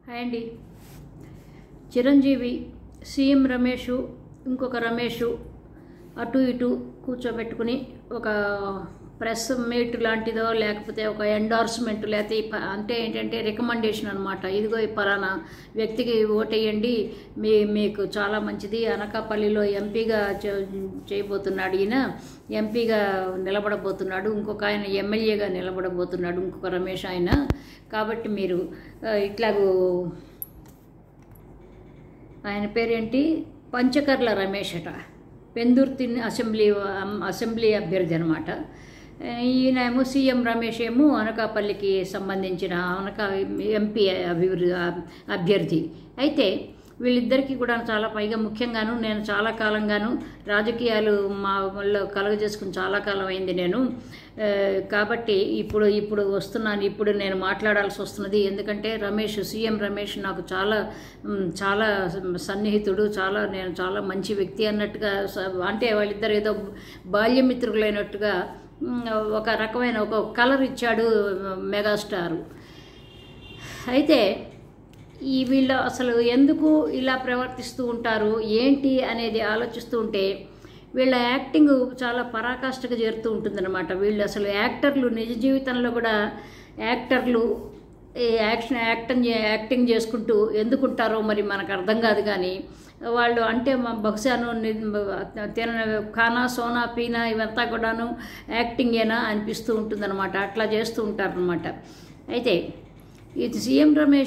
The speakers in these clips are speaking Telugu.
హాయ్ అండి. చిరంజీవి, సీఎం రమేష్, ఇంకొక రమేష్ అటు ఇటు కూర్చోబెట్టుకుని ఒక ప్రెస్ మీట్ లాంటిదో లేకపోతే ఒక ఎండార్స్మెంట్ లేకపోతే అంటే ఏంటంటే రికమెండేషన్ అనమాట. ఇదిగో ఈ పలానా వ్యక్తికి ఓటేయండి, మీకు చాలా మంచిది, అనకాపల్లిలో ఎంపీగా చేయబోతున్నాడు, ఈయన ఎంపీగా నిలబడబోతున్నాడు, ఇంకొక ఆయన ఎమ్మెల్యేగా నిలబడబోతున్నాడు, ఇంకొక రమేష్ ఆయన, కాబట్టి మీరు ఇట్లాగూ ఆయన పేరేంటి పంచకర్ల రమేష్ అట, పెందుర్తి అసెంబ్లీ అభ్యర్థి అనమాట. ఈయనేమో సీఎం రమేష్ ఏమో అనకాపల్లికి సంబంధించిన ఎంపీ అభ్యర్థి. అయితే వీళ్ళిద్దరికీ కూడా చాలా పైగా ముఖ్యంగాను నేను చాలా కాలంగాను రాజకీయాలు మా వాళ్ళు కలుగజేసుకుని చాలా కాలం అయింది నేను, కాబట్టి ఇప్పుడు వస్తున్నాను, ఇప్పుడు నేను మాట్లాడాల్సి వస్తున్నది. ఎందుకంటే సీఎం రమేష్ నాకు చాలా చాలా సన్నిహితుడు, నేను చాలా మంచి వ్యక్తి అన్నట్టుగా, అంటే వాళ్ళిద్దరు ఏదో బాల్యమిత్రులైనట్టుగా ఒక రకమైన ఒక కలర్ ఇచ్చాడు మెగాస్టార్. అయితే వీళ్ళు అసలు ఎందుకు ఇలా ప్రవర్తిస్తూ ఉంటారు ఏంటి అనేది ఆలోచిస్తూ ఉంటే వీళ్ళ యాక్టింగ్ చాలా పరాకాష్ఠగా చేరుతూ ఉంటుందన్నమాట. వీళ్ళు అసలు యాక్టర్లు, నిజ జీవితంలో కూడా యాక్టర్లు యాక్టింగ్ చేసుకుంటూ ఎందుకుంటారో మరి మనకు అర్థం కాదు. కానీ వాళ్ళు అంటే బహుశాను ఖానా సోనా పీనా ఇవంతా కూడాను యాక్టింగేనా అనిపిస్తూ ఉంటుందన్నమాట. అట్లా చేస్తూ ఉంటారనమాట. అయితే ఇది సీఎం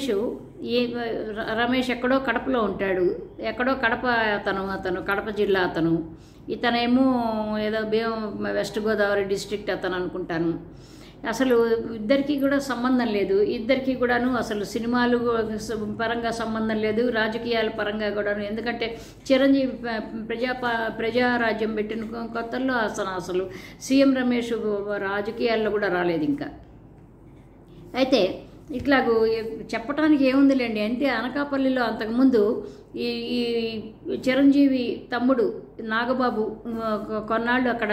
రమేష్ ఎక్కడో కడపలో ఉంటాడు, ఎక్కడో అతను కడప జిల్లా అతను, ఇతనేమో ఏదో వెస్ట్ గోదావరి డిస్ట్రిక్ట్ అతను అనుకుంటాను. అసలు ఇద్దరికీ కూడా సంబంధం లేదు, ఇద్దరికీ కూడాను అసలు సినిమాలు పరంగా సంబంధం లేదు, రాజకీయాల పరంగా కూడాను. ఎందుకంటే చిరంజీవి ప్రజారాజ్యం పెట్టిన కొత్తల్లో అసలు సీఎం రమేష్ రాజకీయాల్లో కూడా రాలేదు ఇంకా. అయితే ఇట్లాగూ చెప్పడానికి ఏముందిలేండి, అంటే అనకాపల్లిలో అంతకుముందు ఈ చిరంజీవి తమ్ముడు నాగబాబు కొన్నాళ్ళు అక్కడ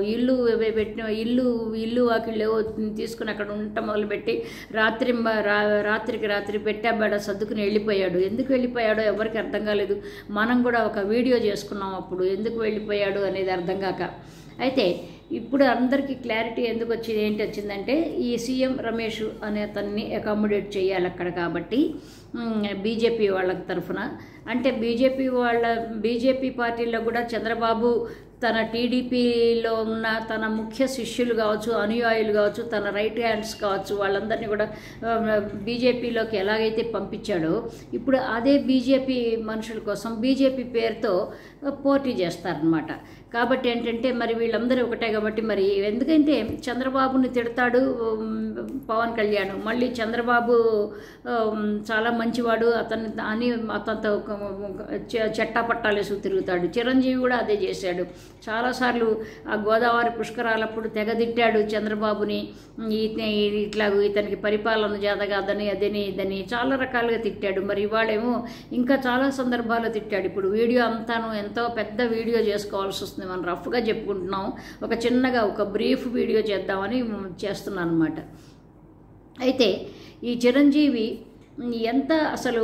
ఇల్లు వాకిళ్ళు తీసుకుని అక్కడ ఉండటం మొదలుపెట్టి రాత్రికి పెట్టాబేడ సర్దుకుని వెళ్ళిపోయాడు. ఎందుకు వెళ్ళిపోయాడో ఎవరికి అర్థం కాలేదు. మనం కూడా ఒక వీడియో చేసుకున్నాం అప్పుడు, ఎందుకు వెళ్ళిపోయాడు అనేది అర్థం కాక. అయితే ఇప్పుడు అందరికీ క్లారిటీ ఎందుకు వచ్చిందంటే ఈ సీఎం రమేష్ అనే అతన్ని అకామిడేట్ చేయాలి అక్కడ, కాబట్టి బీజేపీ వాళ్ళ తరఫున, అంటే బీజేపీ పార్టీలో కూడా చంద్రబాబు తన టీడీపీలో ఉన్న తన ముఖ్య శిష్యులు కావచ్చు, అనుయాయులు కావచ్చు, తన రైట్ హ్యాండ్స్ కావచ్చు, వాళ్ళందరినీ కూడా బీజేపీలోకి ఎలాగైతే పంపించాడో ఇప్పుడు అదే బీజేపీ మనుషుల కోసం బీజేపీ పేరుతో పోటీ చేస్తారనమాట. కాబట్టి ఏంటంటే మరి వీళ్ళందరూ ఒకటే కాబట్టి, మరి ఎందుకంటే చంద్రబాబుని తిడతాడు పవన్ కళ్యాణ్, మళ్ళీ చంద్రబాబు చాలా మంచివాడు అతనితో చెట్టాపట్టాలేసి తిరుగుతాడు. చిరంజీవి కూడా అదే చేశాడు. చాలాసార్లు ఆ గోదావరి పుష్కరాలప్పుడు తెగదిట్టాడు చంద్రబాబుని, ఇతనికి పరిపాలన జాతకాదని అదని ఇదని చాలా రకాలుగా తిట్టాడు. మరి ఇవాళేమో ఇంకా చాలా సందర్భాల్లో తిట్టాడు. ఇప్పుడు వీడియో అంతాను ఎంతో పెద్ద వీడియో చేసుకోవాల్సి వస్తుంది, మనం రఫ్గా చెప్పుకుంటున్నాం, ఒక బ్రీఫ్ వీడియో చేద్దామని చేస్తున్నాను అనమాట. అయితే ఈ చిరంజీవి ఎంత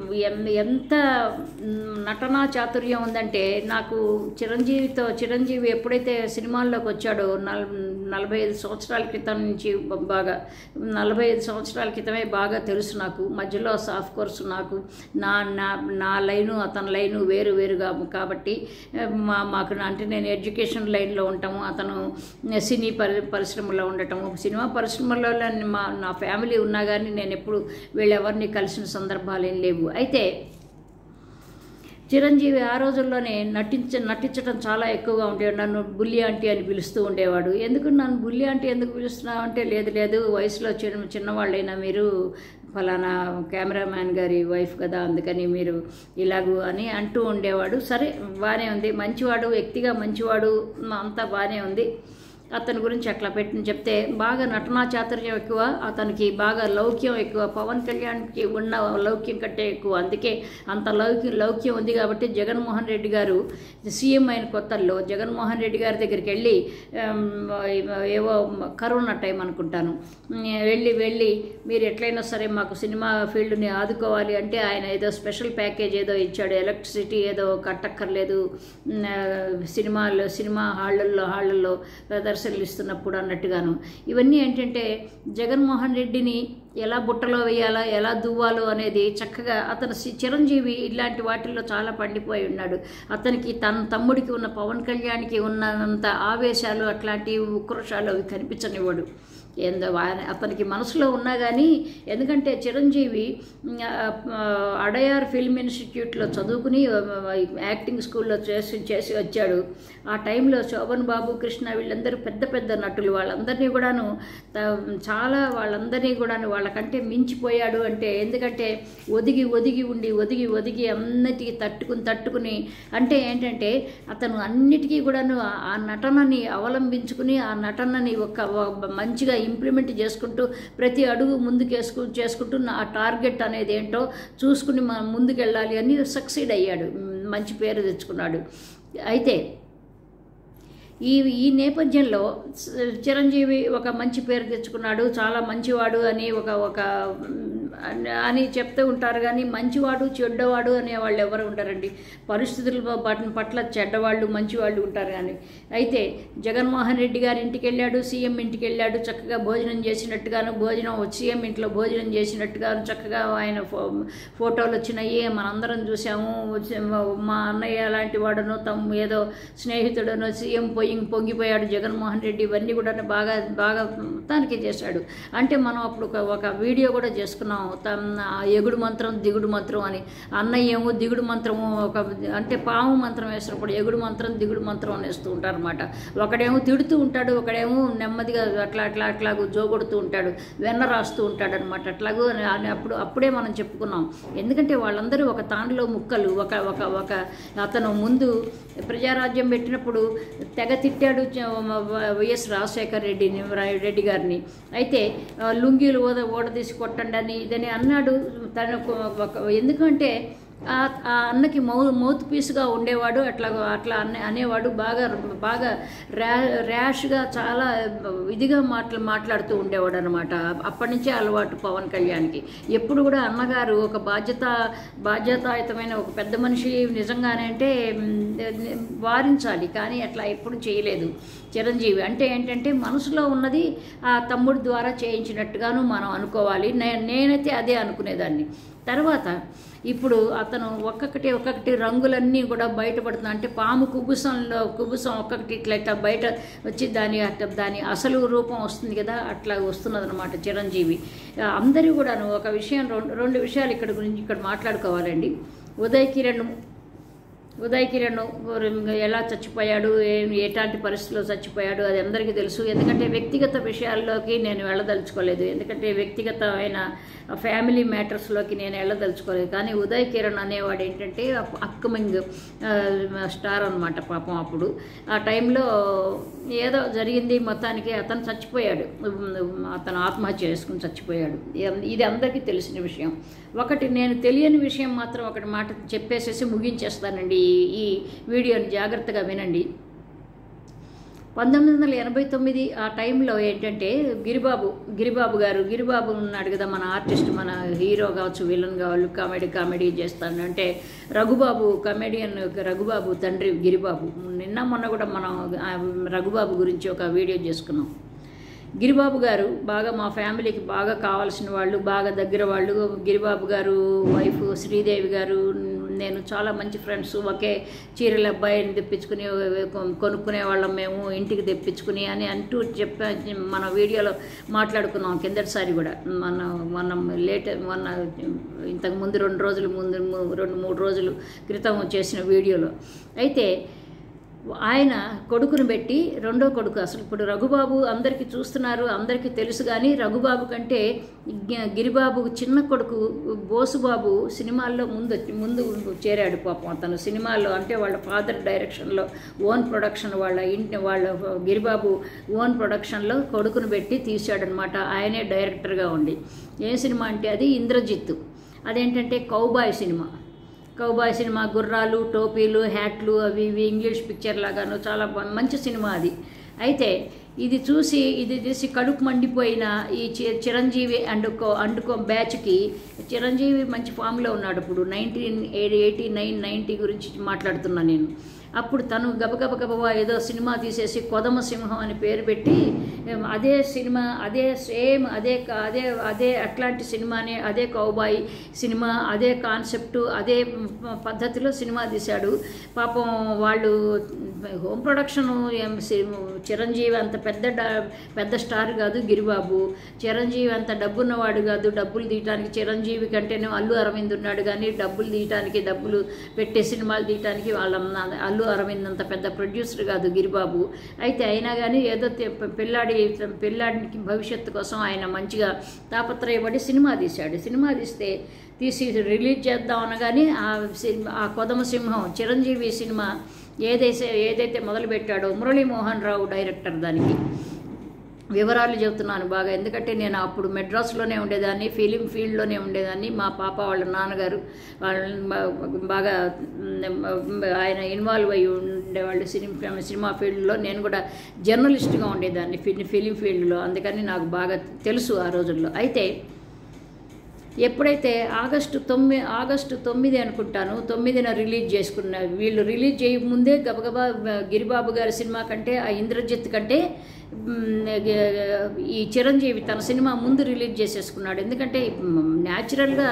నటనా చాతుర్యం ఉందంటే, నాకు చిరంజీవి ఎప్పుడైతే సినిమాల్లోకి వచ్చాడో 45 సంవత్సరాల క్రితం నుంచి, 45 సంవత్సరాల క్రితమే బాగా తెలుసు నాకు. మధ్యలో ఆఫ్ కోర్స్ నాకు నా లైను అతని లైను వేరుగా కాబట్టి మాకు అంటే నేను ఎడ్యుకేషన్ లైన్లో ఉంటాము, అతను సినీ పరిశ్రమలో ఉండటము. సినిమా పరిశ్రమలో నా ఫ్యామిలీ ఉన్నా కానీ నేను ఎప్పుడు వీళ్ళెవరిని కలిసిన సందర్భాలు ఏం లేవు. అయితే చిరంజీవి ఆ రోజుల్లోనే నటించడం చాలా ఎక్కువగా ఉండేవాడు. నన్ను బుల్లి ఆంటీ అని పిలుస్తూ ఉండేవాడు. నన్ను బుల్లి ఆంటీ ఎందుకు పిలుస్తున్నావు అంటే, లేదు వయసులో చిన్నవాళ్ళైనా మీరు ఫలానా కెమెరామ్యాన్ గారి వైఫ్ కదా, అందుకని మీరు ఇలాగూ అని అంటూ ఉండేవాడు. సరే, బాగానే ఉంది, మంచివాడు, వ్యక్తిగా మంచివాడు, అంతా బాగానే ఉంది. అతని గురించి అట్లా చెప్తే బాగా నటనా చాతుర్యం ఎక్కువ, అతనికి బాగా లౌక్యం ఎక్కువ. పవన్ కళ్యాణ్కి ఉన్న లౌక్యం కంటే ఎక్కువ. అందుకే అంత లౌక్యం ఉంది కాబట్టి జగన్మోహన్ రెడ్డి గారు సీఎం అయిన కొత్తల్లో జగన్మోహన్ రెడ్డి గారి దగ్గరికి వెళ్ళి ఏవో కరోనా టైం అనుకుంటాను, వెళ్ళి మీరు ఎట్లయినా సరే మాకు సినిమా ఫీల్డ్ని ఆదుకోవాలి అంటే ఆయన ఏదో స్పెషల్ ప్యాకేజ్ ఏదో ఇచ్చాడు. ఎలక్ట్రిసిటీ ఏదో కట్టక్కర్లేదు, సినిమా హాళ్ళల్లో ప్రదర్శనలు ఇస్తున్నప్పుడు అన్నట్టుగాను. ఇవన్నీ ఏంటంటే జగన్మోహన్ రెడ్డిని ఎలా బుట్టలో వేయాలా, ఎలా దువ్వాలో అనేది చక్కగా అతను చిరంజీవి ఇలాంటి వాటిల్లో చాలా పండిపోయి ఉన్నాడు. అతనికి తన తమ్ముడికి ఉన్న పవన్ కళ్యాణ్కి ఉన్నంత ఆవేశాలు అట్లాంటి ఉక్రోషాలు అవి కనిపించనివ్వడు. అతనికి మనసులో ఉన్నా కానీ, ఎందుకంటే చిరంజీవి అడయార్ ఫిల్మ్ ఇన్స్టిట్యూట్లో చదువుకుని యాక్టింగ్ స్కూల్లో చేసి వచ్చాడు. ఆ టైంలో శోభన్ బాబు, కృష్ణ వీళ్ళందరూ పెద్ద నటులు. వాళ్ళందరినీ కూడాను వాళ్ళకంటే మించిపోయాడు. అంటే ఎందుకంటే ఒదిగి అన్నిటికీ తట్టుకుని అంటే ఏంటంటే అతను అన్నిటికీ కూడాను ఆ నటనని అవలంబించుకుని ఆ నటనని ఒక మంచిగా ఇంప్లిమెంట్ చేసుకుంటూ ప్రతి అడుగు ముందుకు చేసుకుంటూ ఆ టార్గెట్ అనేది ఏంటో చూసుకుని మనం ముందుకెళ్ళాలి అని సక్సీడ్ అయ్యాడు, మంచి పేరు తెచ్చుకున్నాడు. అయితే ఈ నేపథ్యంలో చిరంజీవి ఒక మంచి పేరు తెచ్చుకున్నాడు, చాలా మంచివాడు అని అని చెప్తూ ఉంటారు. కానీ మంచివాడు చెడ్డవాడు అనేవాళ్ళు ఎవరు ఉంటారండి? పరిస్థితుల పట్ల చెడ్డవాళ్ళు మంచివాళ్ళు ఉంటారు. కానీ అయితే జగన్మోహన్ రెడ్డి గారి ఇంటికి వెళ్ళాడు, సీఎం ఇంటికి వెళ్ళాడు, చక్కగా భోజనం చేసినట్టుగాను, సీఎం ఇంట్లో భోజనం చేసినట్టుగాను చక్కగా ఆయన ఫోటోలు వచ్చినాయి, మనందరం చూసాము. మా అన్నయ్య లాంటి వాడునో ఏదో స్నేహితుడనో సీఎం పొంగిపోయాడు జగన్మోహన్ రెడ్డి. ఇవన్నీ కూడా బాగా మొత్తానికి చేశాడు. అంటే మనం అప్పుడు ఒక వీడియో కూడా చేసుకున్నాం, ఎగుడు మంత్రం దిగుడు మంత్రం అని. అన్నయ్య ఏమో దిగుడు మంత్రము అంటే పాము మంత్రం వేసినప్పుడు ఎగుడు మంత్రం దిగుడు మంత్రం అని వేస్తూ ఉంటారు అనమాట. ఒకడేమో తిడుతూ ఉంటాడు, ఒకడేమో నెమ్మదిగా అట్లాగూ జోగొడుతూ ఉంటాడు, వెన్న రాస్తూ ఉంటాడు అనమాట. అట్లాగూ అప్పుడే మనం చెప్పుకున్నాం. ఎందుకంటే వాళ్ళందరూ ఒక తాండలో ముక్కలు. ఒక అతను ముందు ప్రజారాజ్యం పెట్టినప్పుడు తెగ తిట్టాడు వైఎస్ రాజశేఖర రెడ్డి గారిని. అయితే లుంగీలు ఓడదీసి కొట్టండి అని ఇదని అన్నాడు. ఎందుకంటే ఆ అన్నకి మౌత్ పీస్గా ఉండేవాడు, అట్లా అనేవాడు. బాగా ర్యాష్గా చాలా ఇదిగా మాట్లాడుతూ ఉండేవాడు అనమాట. అప్పటి నుంచే అలవాటు పవన్ కళ్యాణ్కి. ఎప్పుడు కూడా అన్నగారు ఒక బాధ్యతాయుతమైన ఒక పెద్ద మనిషి నిజంగానే అంటే వారించాలి, కానీ అట్లా ఎప్పుడు చేయలేదు చిరంజీవి. అంటే ఏంటంటే మనసులో ఉన్నది ఆ తమ్ముడి ద్వారా చేయించినట్టుగాను మనం అనుకోవాలి. నేనైతే అదే అనుకునేదాన్ని. తర్వాత ఇప్పుడు అతను ఒక్కొక్కటి రంగులన్నీ కూడా బయటపడుతున్నాయి. అంటే పాము కుబుసం ఒక్కొక్కటి ఇట్లా బయట వచ్చి దాని అసలు రూపం వస్తుంది కదా, అట్లా వస్తున్నది అనమాట చిరంజీవి. అందరూ కూడాను ఒక విషయం, రెండు విషయాలు ఇక్కడ మాట్లాడుకోవాలండి. ఉదయ్ కిరణ్ ఎలా చచ్చిపోయాడు, ఎలాంటి పరిస్థితుల్లో చచ్చిపోయాడు అది అందరికీ తెలుసు. ఎందుకంటే వ్యక్తిగత విషయాల్లోకి నేను వెళ్ళదలుచుకోలేదు, ఎందుకంటే వ్యక్తిగతమైన ఫ్యామిలీ మ్యాటర్స్లోకి నేను వెళ్ళదలుచుకోలేదు. కానీ ఉదయ్ కిరణ్ అనేవాడు ఏంటంటే అప్కమింగ్ స్టార్ అనమాట. పాపం అప్పుడు ఆ టైంలో ఏదో జరిగింది, మొత్తానికి అతను చచ్చిపోయాడు, అతను ఆత్మహత్య చేసుకుని చచ్చిపోయాడు. ఇది అందరికీ తెలిసిన విషయం. నేను తెలియని విషయం మాత్రం ఒకటి మాట చెప్పేసేసి ముగించేస్తానండి ఈ వీడియోని, జాగ్రత్తగా వినండి. 1989 ఆ టైంలో ఏంటంటే గిరిబాబు ఉన్నాడు కదా, మన ఆర్టిస్ట్, మన హీరో కావచ్చు, విలన్ కావచ్చు, కామెడీ చేస్తాను అంటే కమెడియన్ రఘుబాబు తండ్రి గిరిబాబు. మొన్న కూడా మనం రఘుబాబు గురించి ఒక వీడియో చేసుకున్నాం. గిరిబాబు గారు బాగా మా ఫ్యామిలీకి బాగా కావాల్సిన వాళ్ళు, బాగా దగ్గర వాళ్ళు. గిరిబాబు గారు వైఫ్ శ్రీదేవి గారు, నేను చాలా మంచి ఫ్రెండ్స్. ఒకే చీరల అబ్బాయిని తెప్పించుకుని కొనుక్కునే వాళ్ళం మేము, ఇంటికి తెప్పించుకుని అని అంటూ మన వీడియోలో మాట్లాడుకున్నాం కిందటిసారి కూడా. మనం ఇంతకు ముందు 2 రోజుల ముందు 2-3 రోజుల క్రితం చేసిన వీడియోలో. అయితే ఆయన కొడుకును పెట్టి రెండో కొడుకు, అసలు ఇప్పుడు రఘుబాబు అందరికీ చూస్తున్నారు, అందరికీ తెలుసు, కానీ రఘుబాబు కంటే గిరిబాబు చిన్న కొడుకు బోసుబాబు సినిమాల్లో ముందు చేరాడు. పాపం అతను సినిమాల్లో అంటే వాళ్ళ ఫాదర్ డైరెక్షన్లో ఓన్ ప్రొడక్షన్, వాళ్ళ గిరిబాబు ఓన్ ప్రొడక్షన్లో కొడుకును పెట్టి తీశాడనమాట. ఆయనే డైరెక్టర్గా ఉండి. ఏ సినిమా అంటే అది ఇంద్రజిత్తు. అదేంటంటే కౌబాయ్ సినిమా, గుర్రాలు, టోపీలు, హ్యాట్లు, అవి ఇవి ఇంగ్లీష్ పిక్చర్ లాగాను చాలా మంచి సినిమా అది. అయితే ఇది చూసి కడుపు మండిపోయిన ఈ చిరంజీవి అండుకో బ్యాచ్కి, చిరంజీవి మంచి ఫామ్లో ఉన్నాడు ఇప్పుడు. 1989, 90 గురించి మాట్లాడుతున్నా నేను. అప్పుడు తను గబగబా ఏదో సినిమా తీసేసి కొదమ సింహం అని పేరు పెట్టి అదే సినిమా, అదే అట్లాంటి సినిమానే, అదే కౌబాయ్ సినిమా, అదే కాన్సెప్టు, అదే పద్ధతిలో సినిమా తీశాడు. పాపం వాళ్ళు హోమ్ ప్రొడక్షన్, చిరంజీవి అంత పెద్ద స్టార్ కాదు గిరిబాబు, చిరంజీవి అంత డబ్బున్నవాడు కాదు. డబ్బులు తీయటానికి చిరంజీవి కంటేనే అల్లు అరవింద్ ఉన్నాడు, కానీ డబ్బులు పెట్టే సినిమాలు తీయటానికి వాళ్ళ అల్లు అరవింద్ అంత పెద్ద ప్రొడ్యూసర్ కాదు గిరిబాబు. అయితే అయినా కానీ ఏదో పిల్లాడికి భవిష్యత్తు కోసం ఆయన మంచిగా తాపత్రయపడి సినిమా తీశాడు. సినిమా తీసి రిలీజ్ చేద్దాం అనగానే ఆ కొదమ సింహం చిరంజీవి సినిమా ఏదైతే మొదలుపెట్టాడో, మురళీమోహన్ రావు డైరెక్టర్. దానికి వివరాలు చెబుతున్నాను బాగా, ఎందుకంటే నేను అప్పుడు మెడ్రాస్లోనే ఉండేదాన్ని, ఫిలిం ఫీల్డ్లోనే ఉండేదాన్ని. మా పాప వాళ్ళ నాన్నగారు బాగా ఆయన ఇన్వాల్వ్ అయ్యి ఉండేవాళ్ళు సినిమా ఫీల్డ్లో. నేను కూడా జర్నలిస్ట్గా ఉండేదాన్ని ఫిలిం ఫీల్డ్లో, అందుకని నాకు బాగా తెలుసు ఆ రోజుల్లో. అయితే ఎప్పుడైతే ఆగస్టు 9 అనుకుంటాను, 9న రిలీజ్ చేసుకున్న, వీళ్ళు రిలీజ్ చేయకముందే గబగబా గిరిబాబు గారి సినిమా కంటే, ఆ ఇంద్రజిత్ కంటే ఈ చిరంజీవి తన సినిమా ముందు రిలీజ్ చేసేసుకున్నాడు. ఎందుకంటే న్యాచురల్గా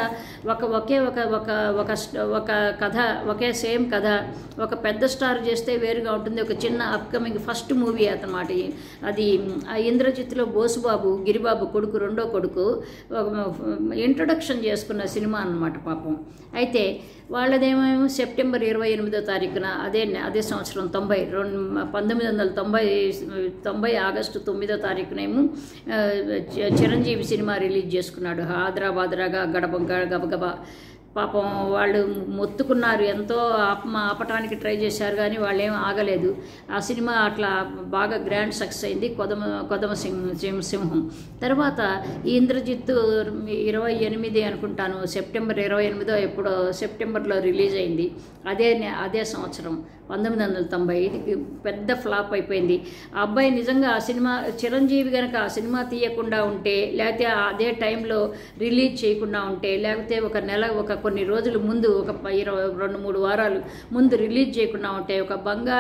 ఒక కథ, సేమ్ కథ ఒక పెద్ద స్టార్ చేస్తే వేరుగా ఉంటుంది. ఒక చిన్న అప్కమింగ్ ఫస్ట్ మూవీ అన్నమాట అది. ఆ ఇంద్రజిత్లో బోసుబాబు, గిరిబాబు కొడుకు, రెండో కొడుకు ఇంట్రొడక్షన్ చేసుకున్న సినిమా అన్నమాట పాపం. అయితే వాళ్ళదేమో సెప్టెంబర్ 28వ తారీఖున అదే సంవత్సరం 1990 ఆగస్టు 9వ తారీఖునేమో చిరంజీవి సినిమా రిలీజ్ చేసుకున్నాడు. ఆదరాబాదరాగా గబగబా. పాపం వాళ్ళు మొత్తుకున్నారు, ఎంతో ఆపటానికి ట్రై చేశారు, కానీ వాళ్ళు ఏం ఆగలేదు. ఆ సినిమా అట్లా బాగా గ్రాండ్ సక్సెస్ అయింది, కొదమ సింహం. తర్వాత ఈ ఇంద్రజిత్తు 28 అనుకుంటాను, సెప్టెంబర్ 28 ఎప్పుడో సెప్టెంబర్లో రిలీజ్ అయింది. అదే సంవత్సరం 1990. ఇది పెద్ద ఫ్లాప్ అయిపోయింది. ఆ అబ్బాయి నిజంగా ఆ సినిమా, చిరంజీవి కనుక ఆ సినిమా తీయకుండా ఉంటే, లేకపోతే అదే టైంలో రిలీజ్ చేయకుండా ఉంటే, లేకపోతే కొన్ని రోజుల ముందు, ఒక 2-3 వారాలు ముందు రిలీజ్ చేయకుండా ఉంటే, ఒక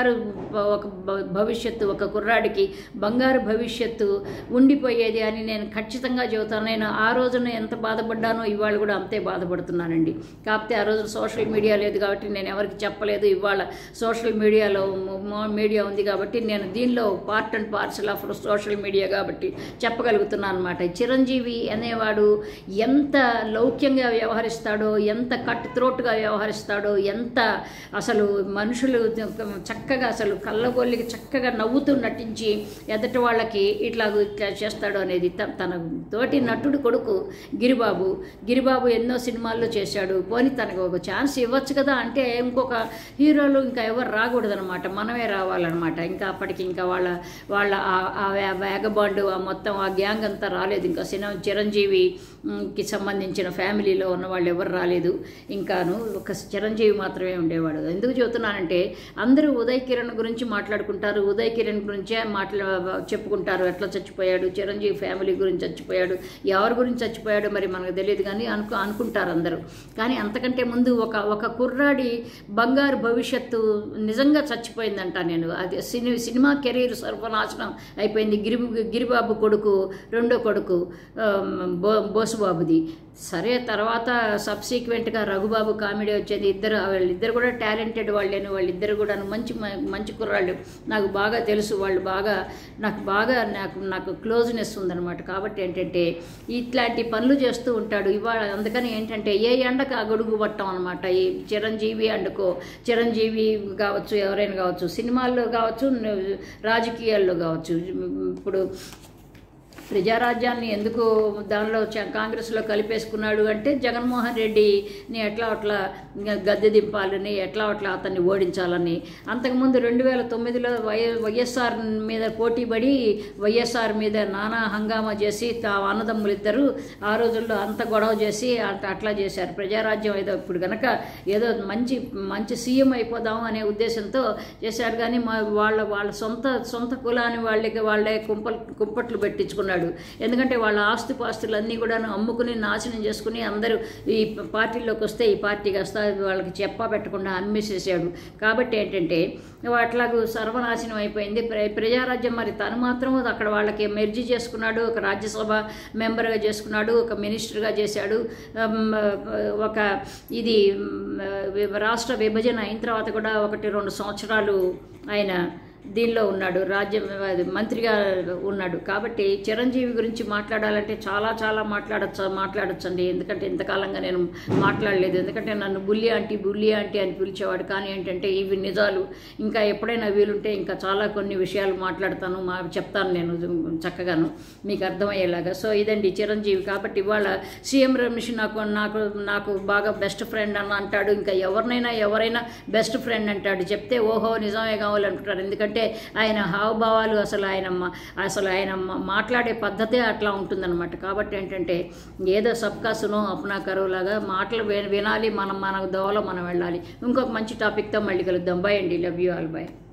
భవిష్యత్తు, ఒక కుర్రాడికి బంగారు భవిష్యత్తు ఉండిపోయేది అని నేను ఖచ్చితంగా చెబుతాను. నేను ఆ రోజున ఎంత బాధపడ్డానో ఇవాళ కూడా అంతే బాధపడుతున్నానండి. కాకపోతే ఆ రోజు సోషల్ మీడియా లేదు కాబట్టి నేను ఎవరికి చెప్పలేదు. ఇవాళ సోషల్ మీడియా ఉంది కాబట్టి నేను దీనిలో part and parcel of social media కాబట్టి చెప్పగలుగుతున్నాను అనమాట. చిరంజీవి అనేవాడు ఎంత లౌక్యంగా వ్యవహరిస్తాడో, ఎంత కట్ త్రోట్గా వ్యవహరిస్తాడో, ఎంత అసలు మనుషులు చక్కగా అసలు కళ్ళగొల్లికి చక్కగా నవ్వుతూ నటించి ఎదటి వాళ్ళకి ఇట్లా చేస్తాడు అనేది. తన తోటి నటుడు కొడుకు గిరిబాబు ఎన్నో సినిమాల్లో చేశాడు. పోనీ తనకు ఒక ఛాన్స్ ఇవ్వచ్చు కదా అంటే, ఇంకొక హీరోలు ఇంకా ఎవరు రాకూడదనమాట, మనమే రావాలన్నమాట. ఇంకా అప్పటికి ఇంకా వాళ్ళ ఆ వేగబాండు, ఆ మొత్తం ఆ గ్యాంగ్ అంతా రాలేదు. ఇంకా చిరంజీవికి సంబంధించిన ఫ్యామిలీలో ఉన్న వాళ్ళు ఎవరు రాలేదు. ఇంకాను ఒక చిరంజీవి మాత్రమే ఉండేవాడు. ఎందుకు చెబుతున్నానంటే, అందరూ ఉదయ్ కిరణ్ గురించి మాట్లాడుకుంటారు, ఉదయ్ కిరణ్ గురించే చెప్పుకుంటారు. ఎట్లా చచ్చిపోయాడు, చిరంజీవి ఫ్యామిలీ గురించి చచ్చిపోయాడు, ఎవరి గురించి చచ్చిపోయాడు మరి మనకు తెలియదు, కానీ అనుకుంటారు అందరూ. కానీ అంతకంటే ముందు ఒక కుర్రాడి బంగారు భవిష్యత్తు నిజంగా చచ్చిపోయిందంట. నేను అది సినిమా కెరీర్ సర్వనాశనం అయిపోయింది. గిరిబాబు కొడుకు, రెండో కొడుకు బోసుబాబుది. సరే తర్వాత సబ్సీక్వెంట్గా రఘుబాబు కామెడీ వచ్చేది. వాళ్ళిద్దరు కూడా టాలెంటెడ్ వాళ్ళేను, వాళ్ళిద్దరు కూడా మంచి మంచి కుర్రాళ్ళు, నాకు బాగా తెలుసు. వాళ్ళు నాకు క్లోజ్నెస్ ఉందన్నమాట. కాబట్టి ఏంటంటే ఇట్లాంటి పనులు చేస్తూ ఉంటాడు ఇవాళ. అందుకని ఏంటంటే ఏ ఎండకు ఆ గొడుగు పట్టం అనమాట. ఈ చిరంజీవి కావచ్చు, ఎవరైనా కావచ్చు, సినిమాల్లో కావచ్చు, రాజకీయాల్లో కావచ్చు. ఇప్పుడు ప్రజారాజ్యాన్ని ఎందుకు దానిలో కాంగ్రెస్లో కలిపేసుకున్నాడు అంటే జగన్మోహన్ రెడ్డిని ఎట్లా గద్దె దింపాలని, ఎట్లా అతన్ని ఓడించాలని. అంతకుముందు 2009లో వైఎస్ఆర్ మీద పోటీపడి వైఎస్ఆర్ మీద నానా హంగామా చేసి అన్నదమ్ములిద్దరూ ఆ రోజుల్లో అంత గొడవ చేసి అట్లా చేశారు. ప్రజారాజ్యం ఏదో ఇప్పుడు కనుక ఏదో మంచి సీఎం అయిపోదాం అనే ఉద్దేశంతో చేశారు. కానీ వాళ్ళ సొంత కులాన్ని వాళ్ళే కుంపట్లు పెట్టించుకున్నాడు. ఎందుకంటే వాళ్ళ ఆస్తుపాస్తులన్నీ కూడా అమ్ముకుని నాశనం చేసుకుని అందరూ ఈ పార్టీలోకి వస్తే ఈ పార్టీకి వస్తా వాళ్ళకి చెప్పా పెట్టకుండా అమ్మేసేసాడు. కాబట్టి ఏంటంటే అట్లాగూ సర్వనాశనం అయిపోయింది ప్రజారాజ్యం. మరి తను మాత్రం అక్కడ వాళ్ళకి మెర్జీ చేసుకున్నాడు, ఒక రాజ్యసభ మెంబర్గా చేసుకున్నాడు, ఒక మినిస్టర్గా చేశాడు. ఇది రాష్ట్ర విభజన అయిన తర్వాత కూడా 1-2 సంవత్సరాలు ఆయన దీనిలో ఉన్నాడు, మంత్రిగా ఉన్నాడు. కాబట్టి చిరంజీవి గురించి మాట్లాడాలంటే చాలా మాట్లాడొచ్చండి. ఎందుకంటే ఇంతకాలంగా నేను మాట్లాడలేదు. ఎందుకంటే నన్ను బుల్లి ఆంటీ అని పిలిచేవాడు. కానీ ఏంటంటే ఇవి నిజాలు. ఇంకా ఎప్పుడైనా వీలుంటే ఇంకా చాలా కొన్ని విషయాలు మాట్లాడతాను, చెప్తాను నేను చక్కగాను మీకు అర్థమయ్యేలాగా. సో ఇదండి చిరంజీవి. కాబట్టి ఇవాళ సీఎం రమేష్ నాకు బాగా బెస్ట్ ఫ్రెండ్ అని అంటాడు. ఇంకా ఎవరైనా బెస్ట్ ఫ్రెండ్ అంటాడు. చెప్తే ఓహో నిజమే కావాలనుకుంటారు. ఎందుకంటే ఆయన హావభావాలు అసలు ఆయన మాట్లాడే పద్ధతే అట్లా ఉంటుందన్నమాట. కాబట్టి ఏంటంటే ఏదో సబ్కా సునో అప్నా కరో లాగా మాటలు వినాలి, మన దోవలో మనం వెళ్ళాలి. ఇంకొక మంచి టాపిక్తో మళ్ళీ కలుద్దాం. బై అండి, లవ్ యూ ఆల్, బై.